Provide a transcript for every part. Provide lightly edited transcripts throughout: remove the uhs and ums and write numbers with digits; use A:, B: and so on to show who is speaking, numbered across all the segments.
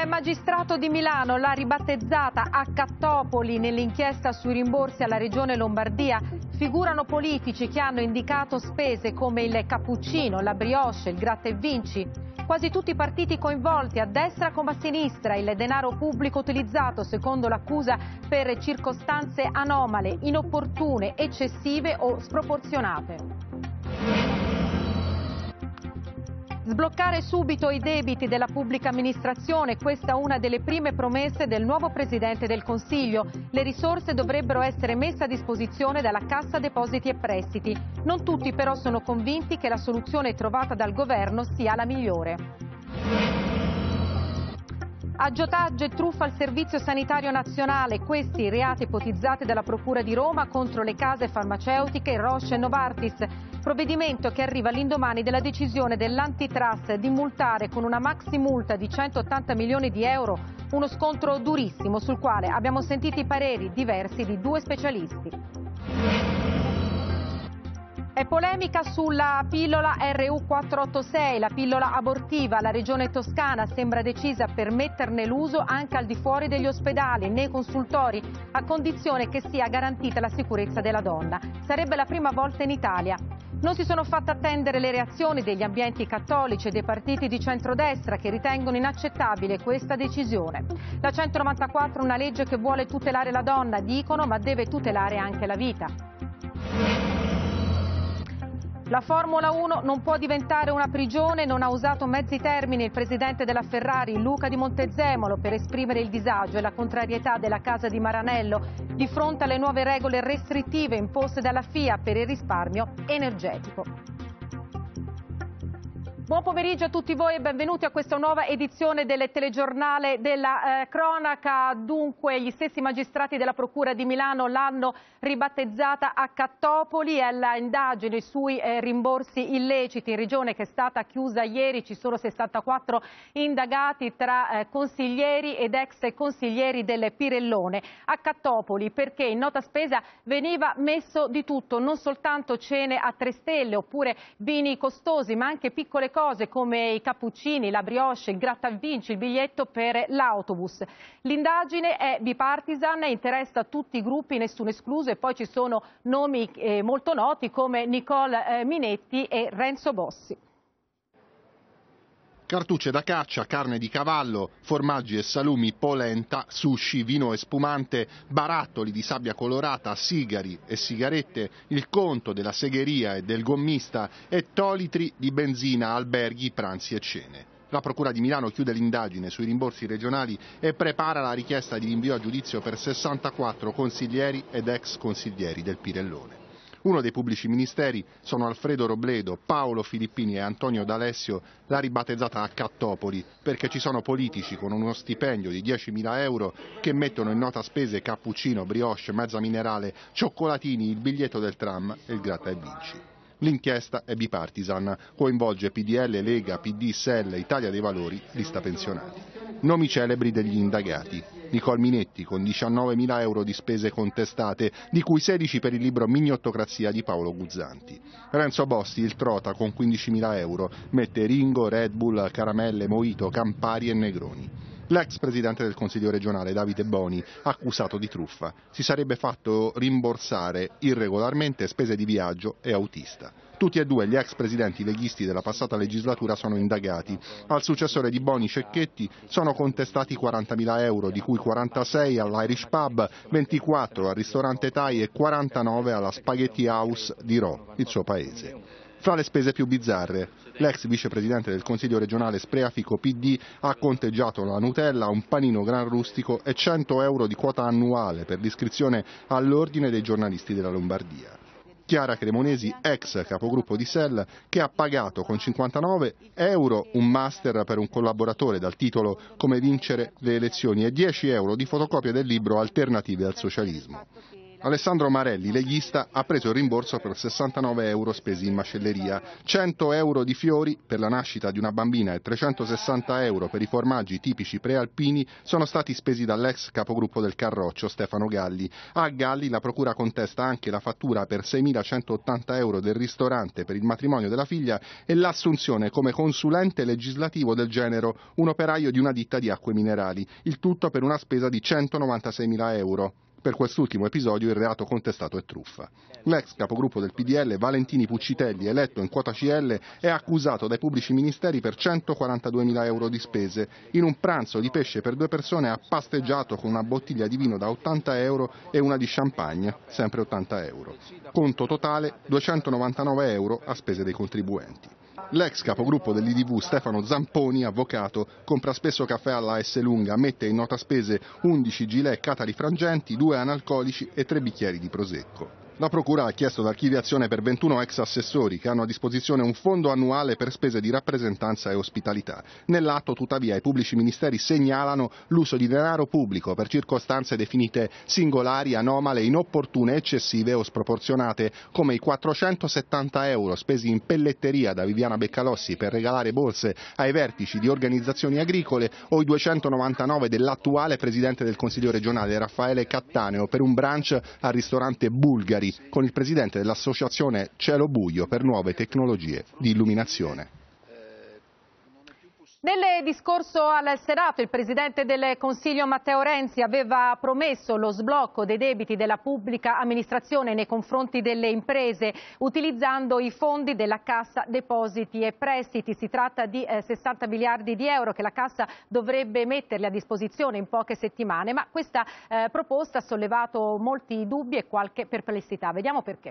A: magistrato di Milano l'ha ribattezzata a Cattopoli. Nell'inchiesta sui rimborsi alla Regione Lombardia figurano politici che hanno indicato spese come il cappuccino, la brioche, il gratta e vinci. Quasi tutti i partiti coinvolti, a destra come a sinistra, il denaro pubblico utilizzato, secondo l'accusa, per circostanze anomale, inopportune, eccessive o sproporzionate. Sbloccare subito i debiti della pubblica amministrazione, questa è una delle prime promesse del nuovo Presidente del Consiglio. Le risorse dovrebbero essere messe a disposizione dalla Cassa Depositi e Prestiti. Non tutti però sono convinti che la soluzione trovata dal governo sia la migliore. Aggiotaggio e truffa al Servizio Sanitario Nazionale, questi i reati ipotizzati dalla Procura di Roma contro le case farmaceutiche Roche e Novartis. Provvedimento che arriva all'indomani della decisione dell'antitrust di multare con una maxi multa di 180 milioni di euro, uno scontro durissimo sul quale abbiamo sentito i pareri diversi di due specialisti. È polemica sulla pillola RU486, la pillola abortiva. La Regione Toscana sembra decisa a permetterne l'uso anche al di fuori degli ospedali, nei consultori, a condizione che sia garantita la sicurezza della donna. Sarebbe la prima volta in Italia. Non si sono fatte attendere le reazioni degli ambienti cattolici e dei partiti di centrodestra che ritengono inaccettabile questa decisione. La 194 è una legge che vuole tutelare la donna, dicono, ma deve tutelare anche la vita. La Formula 1 non può diventare una prigione, non ha usato mezzi termini il presidente della Ferrari, Luca Di Montezemolo, per esprimere il disagio e la contrarietà della casa di Maranello di fronte alle nuove regole restrittive imposte dalla FIA per il risparmio energetico. Buon pomeriggio a tutti voi e benvenuti a questa nuova edizione del telegiornale della cronaca. Dunque, gli stessi magistrati della Procura di Milano l'hanno ribattezzata a Cattopoli. È l'indagine sui rimborsi illeciti in regione che è stata chiusa ieri. Ci sono 64 indagati tra consiglieri ed ex consiglieri del Pirellone. A Cattopoli perché in nota spesa veniva messo di tutto, non soltanto cene a 3 stelle oppure vini costosi, ma anche piccole cose come i cappuccini, la brioche, il gratta e vinci, il biglietto per l'autobus. L'indagine è bipartisan, interessa tutti i gruppi, nessuno escluso, e poi ci sono nomi molto noti come Nicole Minetti e Renzo Bossi.
B: Cartucce da caccia, carne di cavallo, formaggi e salumi, polenta, sushi, vino e spumante, barattoli di sabbia colorata, sigari e sigarette, il conto della segheria e del gommista e tolitri di benzina, alberghi, pranzi e cene. La Procura di Milano chiude l'indagine sui rimborsi regionali e prepara la richiesta di rinvio a giudizio per 64 consiglieri ed ex consiglieri del Pirellone. Uno dei pubblici ministeri sono Alfredo Robledo, Paolo Filippini e Antonio D'Alessio, l'ha ribattezzata a Cattopoli perché ci sono politici con uno stipendio di 10.000 euro che mettono in nota spese cappuccino, brioche, mezza minerale, cioccolatini, il biglietto del tram e il gratta e vinci. L'inchiesta è bipartisan, coinvolge PDL, Lega, PD, SEL, Italia dei Valori, lista pensionati. Nomi celebri degli indagati. Nicole Minetti con 19.000 euro di spese contestate, di cui 16 per il libro Mignottocrazia di Paolo Guzzanti. Renzo Bossi, il Trota, con 15.000 euro, mette Ringo, Red Bull, caramelle, mojito, Campari e Negroni. L'ex presidente del Consiglio regionale Davide Boni, accusato di truffa, si sarebbe fatto rimborsare irregolarmente spese di viaggio e autista. Tutti e due gli ex presidenti leghisti della passata legislatura sono indagati. Al successore di Boni, Cecchetti, sono contestati 40.000 euro, di cui 46 all'Irish Pub, 24 al ristorante Thai e 49 alla Spaghetti House di Rho, il suo paese. Fra le spese più bizzarre, l'ex vicepresidente del Consiglio regionale Spreafico PD ha conteggiato la Nutella, un panino gran rustico e 100 euro di quota annuale per l'iscrizione all'Ordine dei giornalisti della Lombardia. Chiara Cremonesi, ex capogruppo di SEL, che ha pagato con 59 euro un master per un collaboratore dal titolo Come vincere le elezioni e 10 euro di fotocopia del libro Alternative al socialismo. Alessandro Marelli, leghista, ha preso il rimborso per 69 euro spesi in macelleria, 100 euro di fiori per la nascita di una bambina e 360 euro per i formaggi tipici prealpini sono stati spesi dall'ex capogruppo del Carroccio, Stefano Galli. A Galli la procura contesta anche la fattura per 6.180 euro del ristorante per il matrimonio della figlia e l'assunzione come consulente legislativo del genero un operaio di una ditta di acque minerali, il tutto per una spesa di 196.000 euro. Per quest'ultimo episodio il reato contestato è truffa. L'ex capogruppo del PDL, Valentini Puccitelli, eletto in quota CL, è accusato dai pubblici ministeri per 142.000 euro di spese. In un pranzo di pesce per 2 persone ha pasteggiato con una bottiglia di vino da 80 euro e una di champagne, sempre 80 euro. Conto totale 299 euro a spese dei contribuenti. L'ex capogruppo dell'IDV Stefano Zamponi, avvocato, compra spesso caffè alla Esselunga, mette in nota spese 11 gilet catari frangenti, 2 analcolici e 3 bicchieri di prosecco. La procura ha chiesto l'archiviazione per 21 ex assessori che hanno a disposizione un fondo annuale per spese di rappresentanza e ospitalità. Nell'atto, tuttavia, i pubblici ministeri segnalano l'uso di denaro pubblico per circostanze definite singolari, anomale, inopportune, eccessive o sproporzionate, come i 470 euro spesi in pelletteria da Viviana Beccalossi per regalare borse ai vertici di organizzazioni agricole o i 299 dell'attuale presidente del Consiglio regionale Raffaele Cattaneo per un brunch al ristorante Bulgari con il presidente dell'associazione Cielo Buio per nuove tecnologie di illuminazione.
A: Nel discorso al Senato il Presidente del Consiglio Matteo Renzi aveva promesso lo sblocco dei debiti della pubblica amministrazione nei confronti delle imprese utilizzando i fondi della Cassa Depositi e Prestiti. Si tratta di 60 miliardi di euro che la Cassa dovrebbe metterli a disposizione in poche settimane, ma questa proposta ha sollevato molti dubbi e qualche perplessità. Vediamo perché.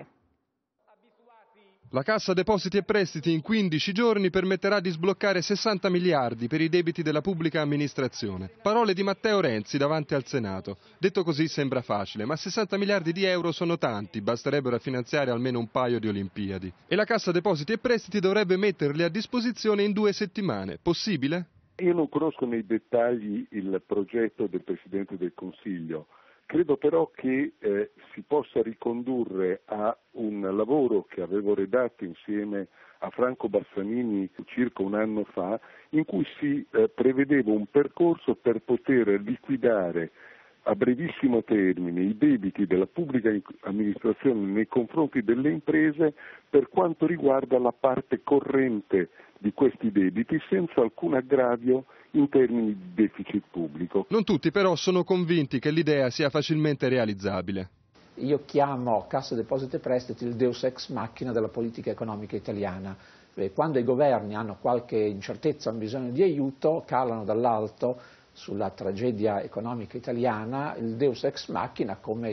C: La Cassa Depositi e Prestiti in 15 giorni permetterà di sbloccare 60 miliardi per i debiti della pubblica amministrazione. Parole di Matteo Renzi davanti al Senato. Detto così sembra facile, ma 60 miliardi di euro sono tanti, basterebbero a finanziare almeno un paio di Olimpiadi. E la Cassa Depositi e Prestiti dovrebbe metterli a disposizione in 2 settimane. Possibile?
D: Io non conosco nei dettagli il progetto del Presidente del Consiglio. Credo però che si possa ricondurre a un lavoro che avevo redatto insieme a Franco Bassanini circa un anno fa, in cui si prevedeva un percorso per poter liquidare a brevissimo termine i debiti della pubblica amministrazione nei confronti delle imprese per quanto riguarda la parte corrente di questi debiti senza alcun aggravio in termini di deficit pubblico.
C: Non tutti però sono convinti che l'idea sia facilmente realizzabile.
E: Io chiamo Cassa Depositi e Prestiti il deus ex machina della politica economica italiana. Quando i governi hanno qualche incertezza, hanno bisogno di aiuto, calano dall'alto sulla tragedia economica italiana il deus ex machina, come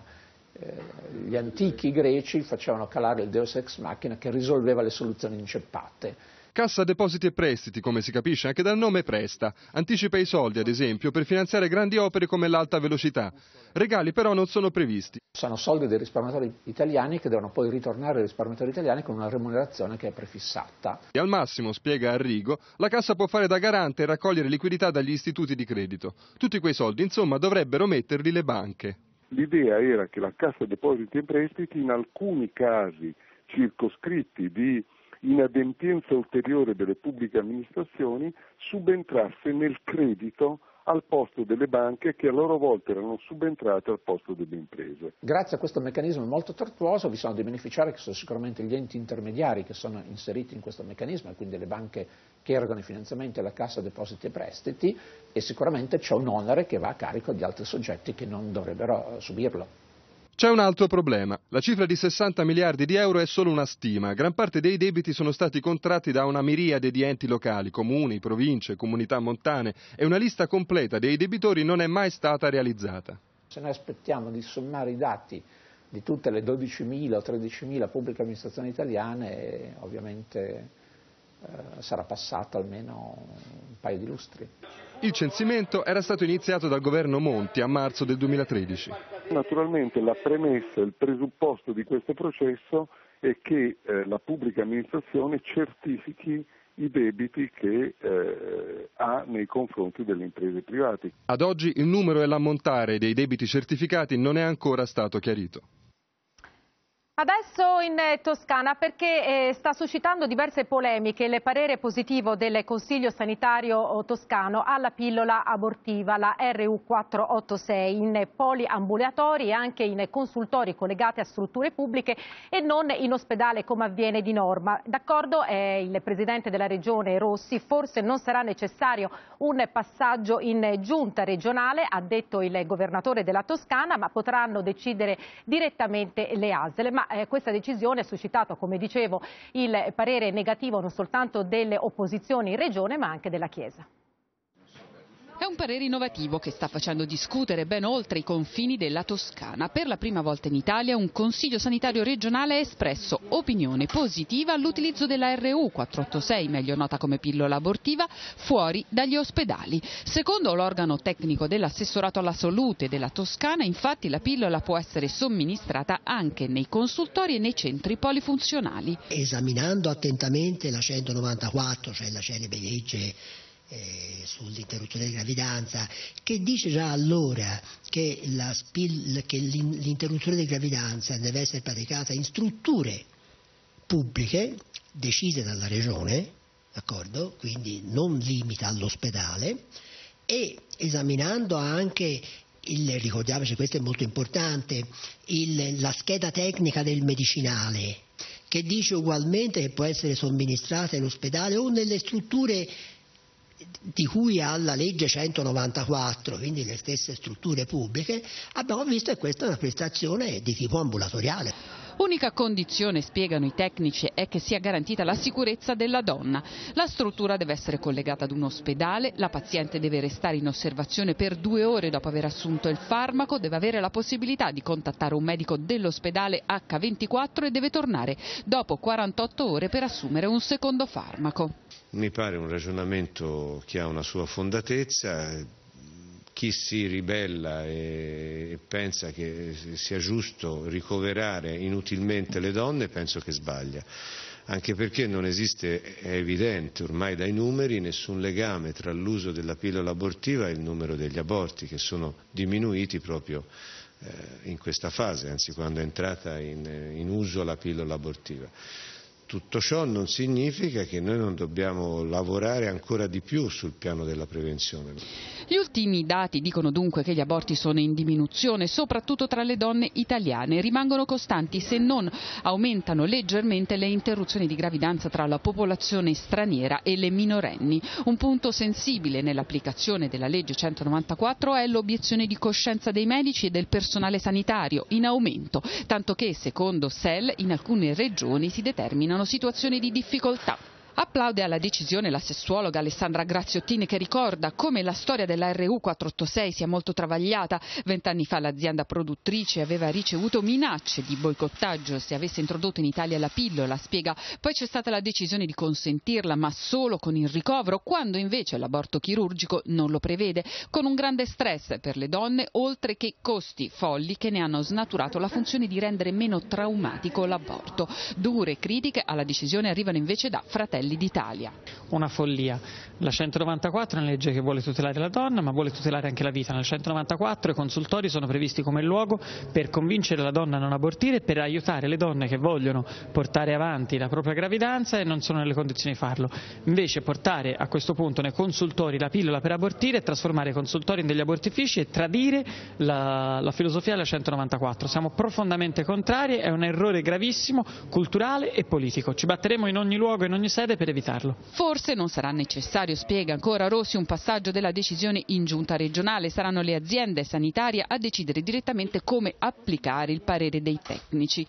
E: gli antichi greci facevano calare il deus ex machina che risolveva le soluzioni inceppate.
C: Cassa Depositi e Prestiti, come si capisce anche dal nome, presta. Anticipa i soldi, ad esempio, per finanziare grandi opere come l'alta velocità. Regali però non sono previsti.
E: Sono soldi dei risparmiatori italiani che devono poi ritornare ai risparmiatori italiani con una remunerazione che è prefissata.
C: E al massimo, spiega Arrigo, la Cassa può fare da garante e raccogliere liquidità dagli istituti di credito. Tutti quei soldi, insomma, dovrebbero metterli le banche.
D: L'idea era che la Cassa Depositi e Prestiti in alcuni casi circoscritti di inadempienza ulteriore delle pubbliche amministrazioni subentrasse nel credito al posto delle banche che a loro volta erano subentrate al posto delle imprese.
E: Grazie a questo meccanismo molto tortuoso vi sono dei beneficiari che sono sicuramente gli enti intermediari che sono inseriti in questo meccanismo e quindi le banche che erogano i finanziamenti alla Cassa Depositi e Prestiti e sicuramente c'è un onere che va a carico di altri soggetti che non dovrebbero subirlo.
C: C'è un altro problema. La cifra di 60 miliardi di euro è solo una stima. Gran parte dei debiti sono stati contratti da una miriade di enti locali, comuni, province, comunità montane e una lista completa dei debitori non è mai stata realizzata.
E: Se noi aspettiamo di sommare i dati di tutte le 12.000 o 13.000 pubbliche amministrazioni italiane, ovviamente sarà passato almeno un paio di lustri.
C: Il censimento era stato iniziato dal governo Monti a marzo del 2013.
D: Naturalmente la premessa, il presupposto di questo processo è che la pubblica amministrazione certifichi i debiti che ha nei confronti delle imprese private.
C: Ad oggi il numero e l'ammontare dei debiti certificati non è ancora stato chiarito.
A: Adesso in Toscana, perché sta suscitando diverse polemiche il parere positivo del Consiglio sanitario toscano alla pillola abortiva, la RU486, in poliambulatori e anche in consultori collegati a strutture pubbliche e non in ospedale come avviene di norma. D'accordo è il Presidente della Regione Rossi, forse non sarà necessario un passaggio in giunta regionale, ha detto il Governatore della Toscana, ma potranno decidere direttamente le ASL. Ma questa decisione ha suscitato, come dicevo, il parere negativo non soltanto delle opposizioni in Regione ma anche della Chiesa.
F: È un parere innovativo che sta facendo discutere ben oltre i confini della Toscana. Per la prima volta in Italia un Consiglio sanitario regionale ha espresso opinione positiva all'utilizzo della RU486, meglio nota come pillola abortiva, fuori dagli ospedali. Secondo l'organo tecnico dell'assessorato alla salute della Toscana, infatti la pillola può essere somministrata anche nei consultori e nei centri polifunzionali.
G: Esaminando attentamente la 194, cioè la celebre legge sull'interruzione di gravidanza, che dice già allora che l'interruzione di gravidanza deve essere praticata in strutture pubbliche decise dalla regione, d'accordo? Quindi non limita all'ospedale, e esaminando anche ricordiamoci, questo è molto importante, la scheda tecnica del medicinale, che dice ugualmente che può essere somministrata in ospedale o nelle strutture di cui alla legge 194, quindi le stesse strutture pubbliche. Abbiamo visto che questa è una prestazione di tipo ambulatoriale.
F: Unica condizione, spiegano i tecnici, è che sia garantita la sicurezza della donna. La struttura deve essere collegata ad un ospedale, la paziente deve restare in osservazione per 2 ore dopo aver assunto il farmaco, deve avere la possibilità di contattare un medico dell'ospedale H24 e deve tornare dopo 48 ore per assumere un secondo farmaco.
H: Mi pare un ragionamento che ha una sua fondatezza. Chi si ribella e pensa che sia giusto ricoverare inutilmente le donne penso che sbaglia, anche perché non esiste, è evidente ormai dai numeri, nessun legame tra l'uso della pillola abortiva e il numero degli aborti, che sono diminuiti proprio in questa fase, anzi quando è entrata in uso la pillola abortiva. Tutto ciò non significa che noi non dobbiamo lavorare ancora di più sul piano della prevenzione.
F: Gli ultimi dati dicono dunque che gli aborti sono in diminuzione, soprattutto tra le donne italiane. Rimangono costanti, se non aumentano leggermente, le interruzioni di gravidanza tra la popolazione straniera e le minorenni. Un punto sensibile nell'applicazione della legge 194 è l'obiezione di coscienza dei medici e del personale sanitario, in aumento, tanto che, secondo SEL, in alcune regioni si determinano situazioni di difficoltà. Applaude alla decisione la sessuologa Alessandra Graziottini, che ricorda come la storia della RU486 sia molto travagliata. 20 anni fa l'azienda produttrice aveva ricevuto minacce di boicottaggio se avesse introdotto in Italia la pillola, spiega. Poi c'è stata la decisione di consentirla, ma solo con il ricovero, quando invece l'aborto chirurgico non lo prevede, con un grande stress per le donne, oltre che costi folli che ne hanno snaturato la funzione di rendere meno traumatico l'aborto. Dure critiche alla decisione arrivano invece da Fratelli d'Italia.
I: Una follia. La 194 è una legge che vuole tutelare la donna, ma vuole tutelare anche la vita. Nel 194 i consultori sono previsti come luogo per convincere la donna a non abortire, per aiutare le donne che vogliono portare avanti la propria gravidanza e non sono nelle condizioni di farlo. Invece portare a questo punto nei consultori la pillola per abortire e trasformare i consultori in degli abortifici e tradire la filosofia della 194. Siamo profondamente contrari, è un errore gravissimo, culturale e politico. Ci batteremo in ogni luogo, in ogni sede, per evitarlo.
F: Forse non sarà necessario, spiega ancora Rossi, un passaggio della decisione in giunta regionale. Saranno le aziende sanitarie a decidere direttamente come applicare il parere dei tecnici.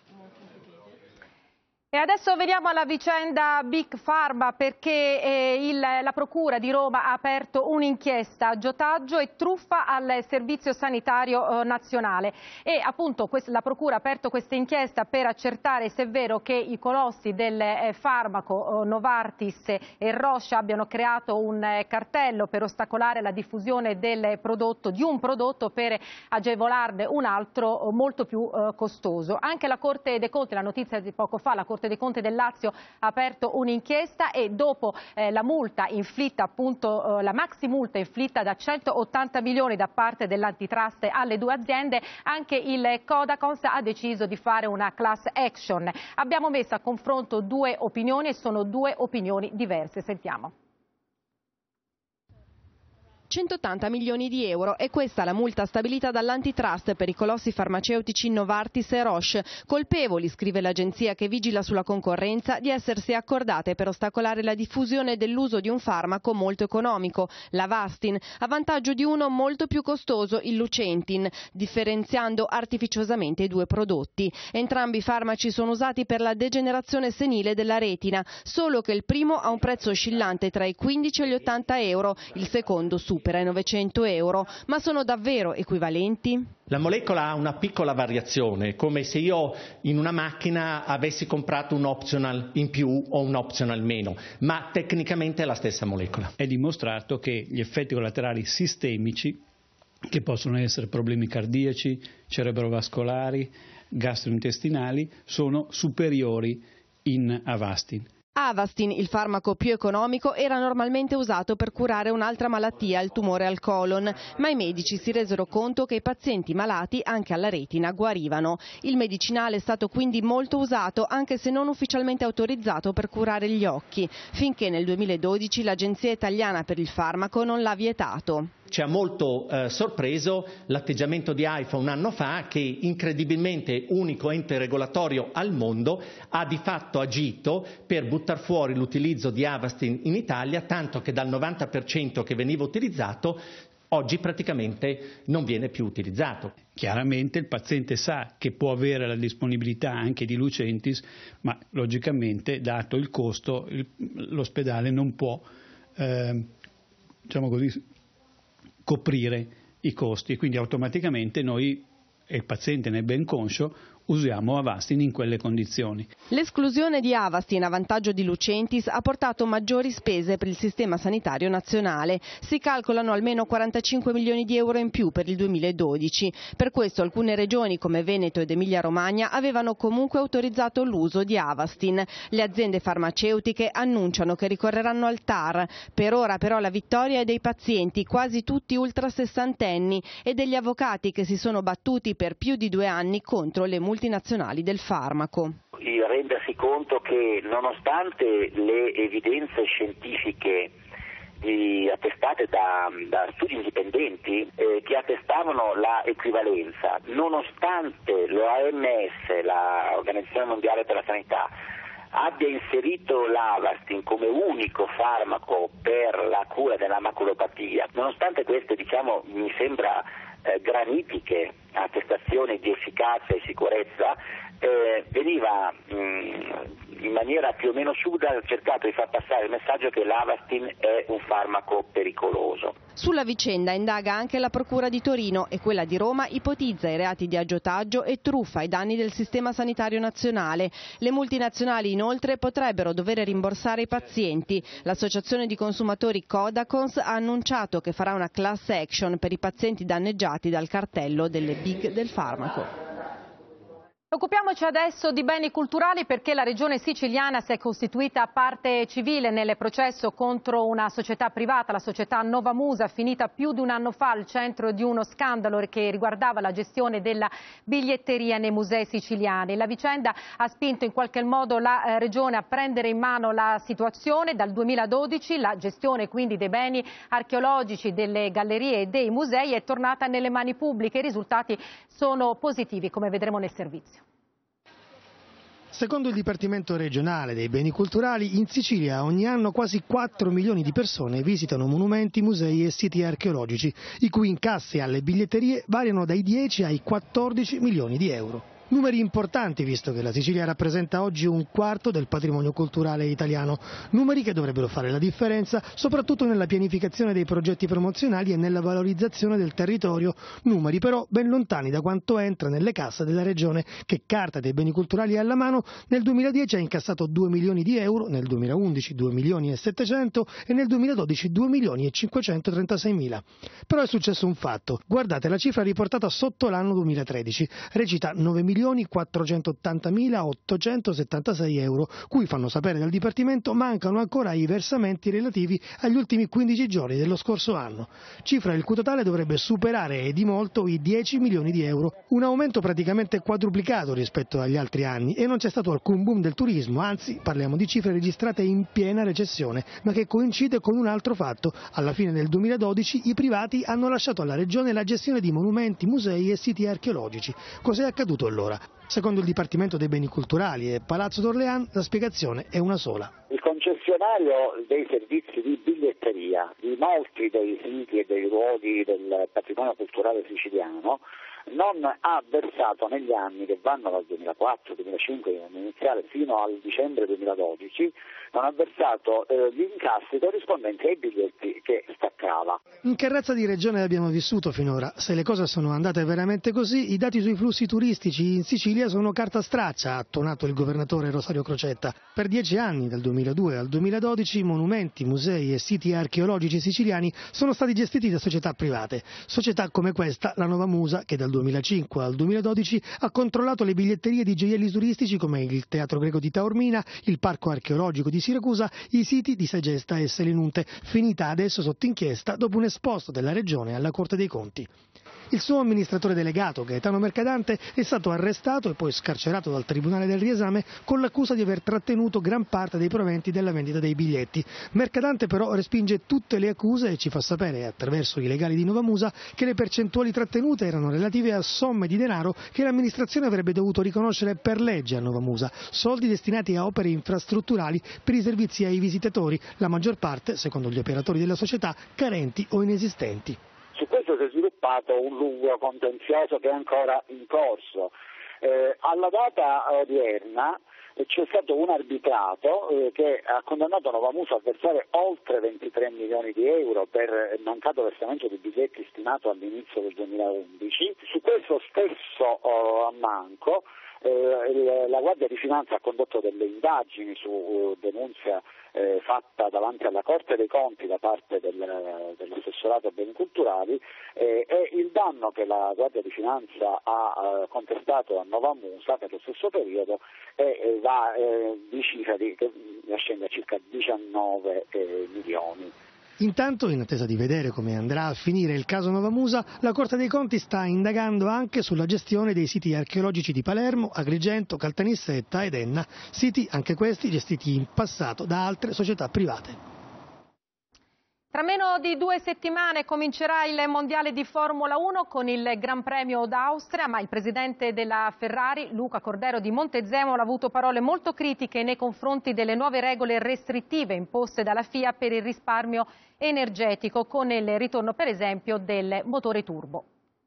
A: E adesso veniamo alla vicenda Big Pharma, perché la Procura di Roma ha aperto un'inchiesta, aggiotaggio e truffa al Servizio Sanitario Nazionale. E appunto la Procura ha aperto questa inchiesta per accertare se è vero che i colossi del farmaco Novartis e Roche abbiano creato un cartello per ostacolare la diffusione di un prodotto per agevolarne un altro molto più costoso. Anche la Corte dei Conti, la notizia di poco fa, la Corte Corte dei Conti del Lazio ha aperto un'inchiesta e dopo la multa inflitta, appunto la maxi multa inflitta da 180 milioni da parte dell'antitrust alle due aziende, anche il Codacons ha deciso di fare una class action. Abbiamo messo a confronto due opinioni e sono due opinioni diverse. Sentiamo.
J: 180 milioni di euro è questa la multa stabilita dall'antitrust per i colossi farmaceutici Novartis e Roche, colpevoli, scrive l'agenzia che vigila sulla concorrenza, di essersi accordate per ostacolare la diffusione dell'uso di un farmaco molto economico, l'Avastin, a vantaggio di uno molto più costoso, il Lucentin, differenziando artificiosamente i due prodotti. Entrambi i farmaci sono usati per la degenerazione senile della retina, solo che il primo ha un prezzo oscillante tra i 15 e gli 80 euro, il secondo supera i 900 euro, ma sono davvero equivalenti?
K: La molecola ha una piccola variazione, come se io in una macchina avessi comprato un optional in più o un optional meno, ma tecnicamente è la stessa molecola.
L: È dimostrato che gli effetti collaterali sistemici, che possono essere problemi cardiaci, cerebrovascolari, gastrointestinali, sono superiori in Avastin.
J: Avastin, il farmaco più economico, era normalmente usato per curare un'altra malattia, il tumore al colon, ma i medici si resero conto che i pazienti malati anche alla retina guarivano. Il medicinale è stato quindi molto usato, anche se non ufficialmente autorizzato per curare gli occhi, finché nel 2012 l'Agenzia Italiana per il Farmaco non l'ha vietato.
K: Ci ha molto sorpreso l'atteggiamento di AIFA un anno fa, che incredibilmente, unico ente regolatorio al mondo, ha di fatto agito per buttare fuori l'utilizzo di Avastin in Italia, tanto che dal 90% che veniva utilizzato oggi praticamente non viene più utilizzato.
L: Chiaramente il paziente sa che può avere la disponibilità anche di Lucentis, ma logicamente, dato il costo, l'ospedale non può, diciamo così, coprire i costi, quindi automaticamente noi, e il paziente ne è ben conscio, usiamo Avastin in quelle condizioni.
J: L'esclusione di Avastin a vantaggio di Lucentis ha portato maggiori spese per il sistema sanitario nazionale. Si calcolano almeno 45 milioni di euro in più per il 2012. Per questo alcune regioni come Veneto ed Emilia-Romagna avevano comunque autorizzato l'uso di Avastin. Le aziende farmaceutiche annunciano che ricorreranno al TAR. Per ora però la vittoria è dei pazienti, quasi tutti ultra sessantenni, e degli avvocati che si sono battuti per più di 2 anni contro le multinazionali del farmaco.
M: Rendersi conto che nonostante le evidenze scientifiche attestate da studi indipendenti che attestavano la equivalenza, nonostante l'OMS, l'Organizzazione Mondiale per la Sanità, abbia inserito l'Avastin come unico farmaco per la cura della maculopatia, nonostante queste, mi sembra granitiche attestazioni di efficacia e sicurezza, veniva in maniera più o meno subdola cercato di far passare il messaggio che l'Avastin è un farmaco pericoloso.
J: Sulla vicenda indaga anche la Procura di Torino e quella di Roma ipotizza i reati di aggiotaggio e truffa ai danni del sistema sanitario nazionale. Le multinazionali inoltre potrebbero dover rimborsare i pazienti. L'associazione di consumatori Codacons ha annunciato che farà una class action per i pazienti danneggiati dal cartello delle big del farmaco.
A: Occupiamoci adesso di beni culturali perché la regione siciliana si è costituita parte civile nel processo contro una società privata, la società Nova Musa, finita più di un anno fa al centro di uno scandalo che riguardava la gestione della biglietteria nei musei siciliani. La vicenda ha spinto in qualche modo la regione a prendere in mano la situazione. Dal 2012 la gestione quindi dei beni archeologici, delle gallerie e dei musei è tornata nelle mani pubbliche. I risultati sono positivi, come vedremo nel servizio.
N: Secondo il Dipartimento regionale dei beni culturali, in Sicilia ogni anno quasi 4 milioni di persone visitano monumenti, musei e siti archeologici, i cui incassi alle biglietterie variano dai 10 ai 14 milioni di euro. Numeri importanti, visto che la Sicilia rappresenta oggi 1/4 del patrimonio culturale italiano. Numeri che dovrebbero fare la differenza, soprattutto nella pianificazione dei progetti promozionali e nella valorizzazione del territorio. Numeri però ben lontani da quanto entra nelle casse della regione, che carta dei beni culturali è alla mano. Nel 2010 ha incassato 2 milioni di euro, nel 2011 2 milioni e 700 e nel 2012 2 milioni e 536 mila. Però è successo un fatto. Guardate la cifra riportata sotto l'anno 2013. Recita 9 milioni 2.480.876 euro, cui, fanno sapere dal Dipartimento, mancano ancora i versamenti relativi agli ultimi 15 giorni dello scorso anno. Cifra il cui totale dovrebbe superare e di molto i 10 milioni di euro. Un aumento praticamente quadruplicato rispetto agli altri anni, e non c'è stato alcun boom del turismo, anzi parliamo di cifre registrate in piena recessione, ma che coincide con un altro fatto. Alla fine del 2012 i privati hanno lasciato alla Regione la gestione di monumenti, musei e siti archeologici. Cos'è accaduto allora? Secondo il Dipartimento dei Beni Culturali e Palazzo d'Orléans la spiegazione è una sola.
M: Il concessionario dei servizi di biglietteria di molti dei siti e dei luoghi del patrimonio culturale siciliano non ha versato negli anni che vanno dal 2004, 2005, iniziale fino al dicembre 2012, non ha versato gli incassi corrispondenti ai biglietti che staccava.
N: In che razza di regione abbiamo vissuto finora? Se le cose sono andate veramente così, i dati sui flussi turistici in Sicilia sono carta straccia, ha tonato il governatore Rosario Crocetta. Per 10 anni, dal 2002 al 2012, monumenti, musei e siti archeologici siciliani sono stati gestiti da società private. Società come questa, la Nova Musa, che dal 2005 al 2012 ha controllato le biglietterie di gioielli turistici come il Teatro Greco di Taormina, il Parco Archeologico di Siracusa, i siti di Segesta e Selinunte, finita adesso sotto inchiesta dopo un esposto della Regione alla Corte dei Conti. Il suo amministratore delegato, Gaetano Mercadante, è stato arrestato e poi scarcerato dal Tribunale del Riesame con l'accusa di aver trattenuto gran parte dei proventi della vendita dei biglietti. Mercadante però respinge tutte le accuse e ci fa sapere, attraverso i legali di Nova Musa, che le percentuali trattenute erano relative a somme di denaro che l'amministrazione avrebbe dovuto riconoscere per legge a Nova Musa, soldi destinati a opere infrastrutturali per i servizi ai visitatori, la maggior parte, secondo gli operatori della società, carenti o inesistenti.
M: Su questo si è sviluppato un lungo contenzioso che è ancora in corso. Alla data odierna c'è stato un arbitrato che ha condannato Nova Musa a versare oltre 23 milioni di euro per il mancato versamento di biglietti stimato all'inizio del 2011. Su questo stesso ammanco la Guardia di Finanza ha condotto delle indagini su denunzia fatta davanti alla Corte dei Conti da parte dell'assessorato a beni culturali e il danno che la Guardia di Finanza ha contestato a Nova Musa per lo stesso periodo va di cifra che ascende a circa 19 milioni.
N: Intanto, in attesa di vedere come andrà a finire il caso Nova Musa, la Corte dei Conti sta indagando anche sulla gestione dei siti archeologici di Palermo, Agrigento, Caltanissetta ed Enna, siti anche questi gestiti in passato da altre società private.
A: Tra meno di 2 settimane comincerà il Mondiale di Formula 1 con il Gran Premio d'Austria, ma il presidente della Ferrari, Luca Cordero di Montezemolo, ha avuto parole molto critiche nei confronti delle nuove regole restrittive imposte dalla FIA per il risparmio energetico, con il ritorno per esempio del motore turbo.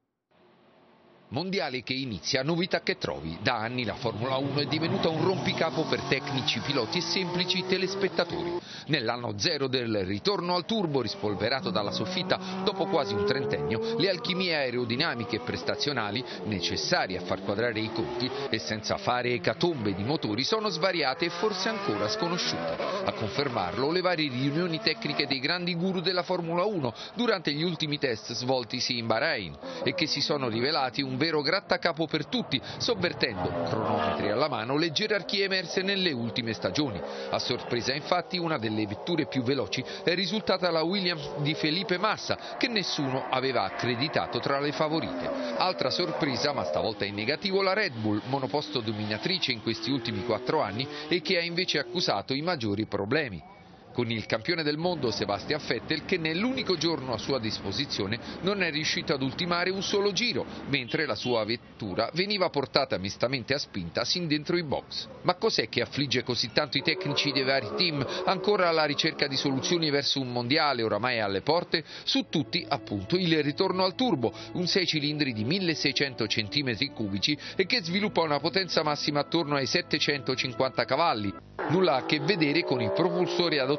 O: Mondiale che inizia, novità che trovi. Da anni la Formula 1 è divenuta un rompicapo per tecnici, piloti e semplici telespettatori. Nell'anno zero del ritorno al turbo, rispolverato dalla soffitta dopo quasi un trentennio, le alchimie aerodinamiche e prestazionali necessarie a far quadrare i conti e senza fare ecatombe di motori sono svariate e forse ancora sconosciute. A confermarlo le varie riunioni tecniche dei grandi guru della Formula 1 durante gli ultimi test svoltisi in Bahrain e che si sono rivelati un vero grattacapo per tutti, sovvertendo, cronometri alla mano, le gerarchie emerse nelle ultime stagioni. A sorpresa infatti una delle vetture più veloci è risultata la Williams di Felipe Massa, che nessuno aveva accreditato tra le favorite. Altra sorpresa, ma stavolta in negativo, la Red Bull, monoposto dominatrice in questi ultimi 4 anni e che ha invece accusato i maggiori problemi. Con il campione del mondo Sebastian Vettel che nell'unico giorno a sua disposizione non è riuscito ad ultimare un solo giro, mentre la sua vettura veniva portata mestamente a spinta sin dentro i box. Ma cos'è che affligge così tanto i tecnici dei vari team, ancora alla ricerca di soluzioni verso un mondiale oramai alle porte? Su tutti appunto il ritorno al turbo, un 6 cilindri di 1600 cm3 e che sviluppa una potenza massima attorno ai 750 cavalli. Nulla a che vedere con il propulsore adottato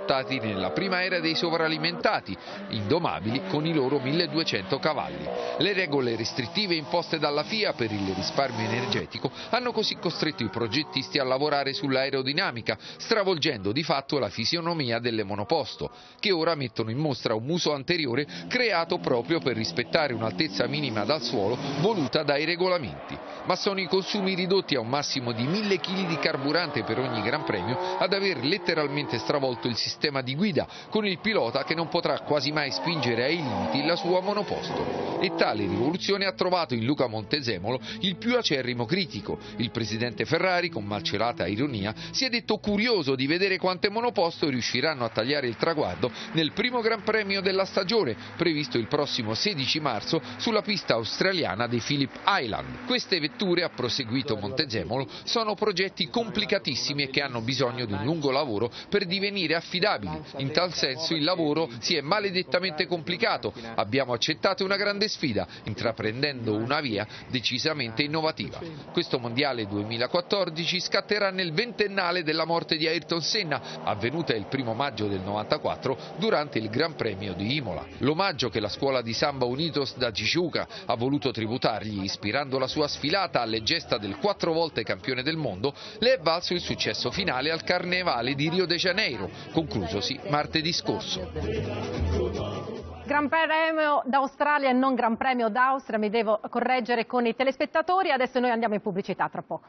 O: portati nella prima era dei sovralimentati, indomabili con i loro 1200 cavalli. Le regole restrittive imposte dalla FIA per il risparmio energetico hanno così costretto i progettisti a lavorare sull'aerodinamica, stravolgendo di fatto la fisionomia delle monoposto, che ora mettono in mostra un muso anteriore creato proprio per rispettare un'altezza minima dal suolo voluta dai regolamenti. Ma sono i consumi ridotti a un massimo di 1000 kg di carburante per ogni Gran Premio ad aver letteralmente stravolto il sistema di guida, con il pilota che non potrà quasi mai spingere ai limiti la sua monoposto. E tale rivoluzione ha trovato in Luca Montezemolo il più acerrimo critico. Il presidente Ferrari, con malcelata ironia, si è detto curioso di vedere quante monoposto riusciranno a tagliare il traguardo nel primo Gran Premio della stagione, previsto il prossimo 16 marzo sulla pista australiana dei Phillip Island. Queste vetture, ha proseguito Montezemolo, sono progetti complicatissimi e che hanno bisogno di un lungo lavoro per divenire affidabili. In tal senso il lavoro si è maledettamente complicato. Abbiamo accettato una grande sfida, intraprendendo una via decisamente innovativa. Questo Mondiale 2014 scatterà nel ventennale della morte di Ayrton Senna, avvenuta il 1° maggio del 94 durante il Gran Premio di Imola. L'omaggio che la scuola di Samba Unidos da Tijuca ha voluto tributargli, ispirando la sua sfilata alle gesta del 4 volte campione del mondo, le è valso il successo finale al Carnevale di Rio de Janeiro, conclusosi martedì scorso.
A: Gran Premio d'Australia e non Gran Premio d'Austria, mi devo correggere con i telespettatori. Adesso noi andiamo in pubblicità, tra poco.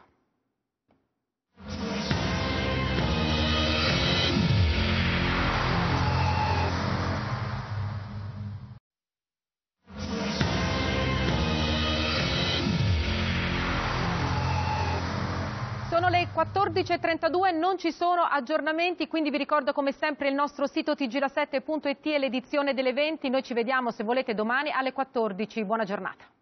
A: Sono le 14.32, non ci sono aggiornamenti, quindi vi ricordo come sempre il nostro sito tgla7.it e l'edizione delle 20. Noi ci vediamo, se volete, domani alle 14. Buona giornata.